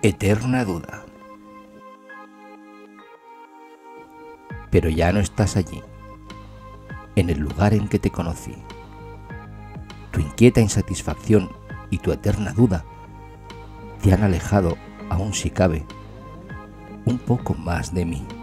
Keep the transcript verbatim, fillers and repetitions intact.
Eterna duda. Pero ya no estás allí, en el lugar en que te conocí. Tu inquieta insatisfacción y tu eterna duda te han alejado, aún si cabe, un poco más de mí.